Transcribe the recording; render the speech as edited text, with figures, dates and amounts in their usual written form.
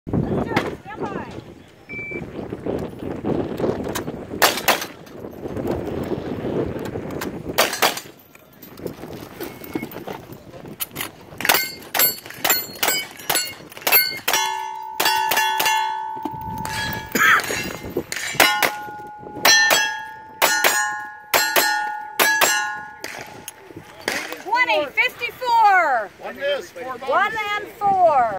Let's do it. Stand by. 54. 1 miss, 4 1 and 4.